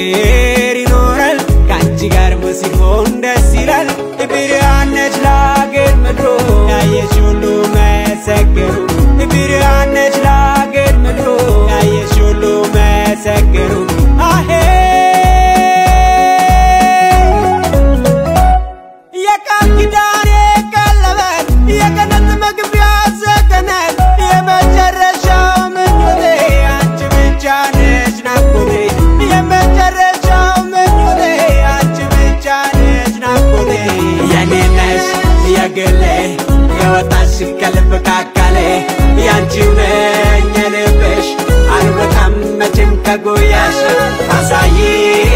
እግዚአብሔር ይኖራል ካንቺ ጋር ሲሆን ደስ ይላል ብርሃን ነሽ ለአገር ምድሩ ያየሽ ሁሉ መሰከሩ ብርሃን ነሽ ለአገር ምድሩ ያየሽ ሁሉ መሰከሩ አሄ የቃል ኪዳኔ ቀለበት የገነት መግቢያ ሰገነት የመጨረሻው ምኞቴ አንቺ ብቻ ነሽ ናፍቆቴ የመጨረሻው ምኞቴ አንቺ ብቻ ነሽ ናፍቆቴ የኔ ነሽ የግሌ የወጣሽ ከልብ ካካሌ ያንቺው ነኝ የልብሽ አልወጣም መቼም ከጉያሽ አሳይ